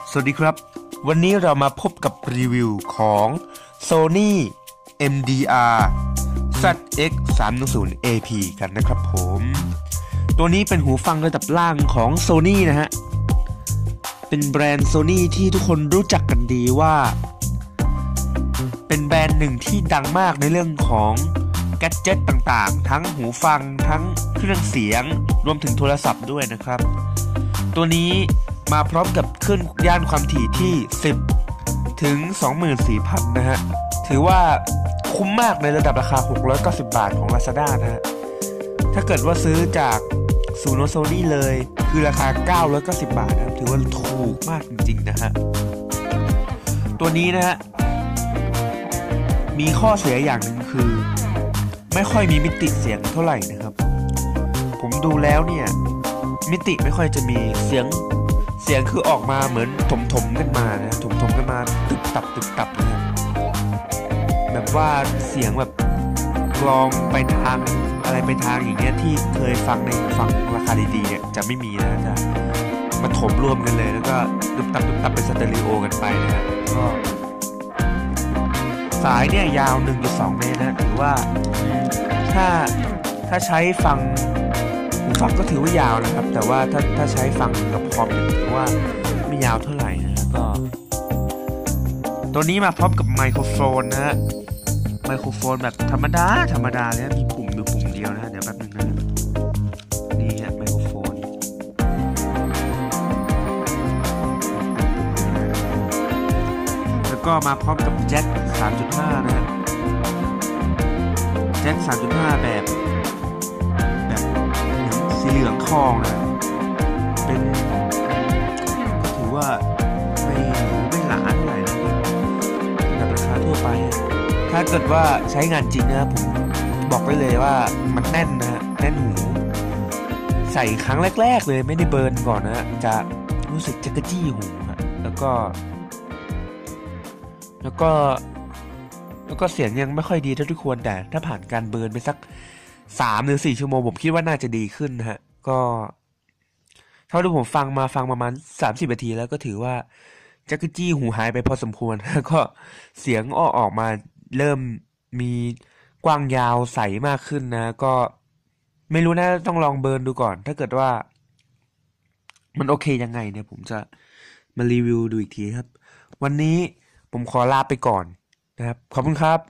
สวัสดีครับวันนี้เรามาพบกับรีวิวของ Sony MDR ZX 310 AP กันนะครับผมตัวนี้เป็นหูฟังระดับล่างของ Sony นะฮะเป็นแบรนด์ Sony ที่ทุกคนรู้จักกันดีว่าเป็นแบรนด์หนึ่งที่ดังมากในเรื่องของแกดเจ็ตต่างๆทั้งหูฟังทั้งเครื่องเสียงรวมถึงโทรศัพท์ด้วยนะครับตัวนี้มาพร้อมกับคลื่นย่านความถี่ที่10ถึง 24,000 นะฮะถือว่าคุ้มมากในระดับราคา690 บาทของ Lazada นะฮะถ้าเกิดว่าซื้อจากศูนย์ Sony เลยคือราคา990 บาทนะครับถือว่าถูกมากจริงๆนะฮะตัวนี้นะฮะมีข้อเสียอย่างหนึ่งคือไม่ค่อยมีมิติเสียงเท่าไหร่นะครับผมดูแล้วเนี่ยมิติไม่ค่อยจะมีเสียงคือออกมาเหมือนถมกันมานะถมกันมาตึกตับนะแบบว่าเสียงแบบกลองไปทางอะไรไปทางอย่างเงี้ยที่เคยฟังในฟังราคาดีๆเนี่ยจะไม่มีนะจะมาถมรวมกันเลยแล้วก็ตึกตับเป็นสเตอริโอกันไปนะฮะก็สายเนี่ยยาว 1.2 เมตรนะถือว่าถ้าใช้ฟังหูฟังก็ถือว่ายาวนะครับแต่ว่าถ้าใช้ฟังกับคอมถือว่าไม่ยาวเท่าไหร่นะก็ตัวนี้มาพร้อมกับไมโครโฟนนะฮะไมโครโฟนแบบธรรมดาเลยมีปุ่มอยู่ปุ่มเดียวนะเดี๋ยวแป๊บนึงนะนี่ฮะไมโครโฟนแล้วก็มาพร้อมกับแจ็ค 3.5 นะฮะแจ็ค 3.5 แบบสีเหลืองทองนะเป็นถือว่าไม่หนาเท่าไหร่นะแบบราคาทั่วไปถ้าเกิดว่าใช้งานจริงนะผมบอกได้เลยว่ามันแน่นนะฮะแน่นหูใส่ครั้งแรกๆเลยไม่ได้เบิร์นก่อนนะจะรู้สึกจะกระจี้หูฮะแล้วก็เสียงยังไม่ค่อยดีเท่าที่ควรแต่ถ้าผ่านการเบิร์นไปสัก3 หรือ 4 ชั่วโมงผมคิดว่าน่าจะดีขึ้นนะฮะก็เท่าที่ผมฟังประมาณ30 นาทีแล้วก็ถือว่าจักรจี้หูหายไปพอสมควรก็เสียงออกมาเริ่มมีกว้างยาวใสมากขึ้นนะก็ไม่รู้นะต้องลองเบิร์นดูก่อนถ้าเกิดว่ามันโอเคยังไงเนี่ยผมจะมารีวิวดูอีกทีครับวันนี้ผมขอลาไปก่อนนะครับขอบคุณครับ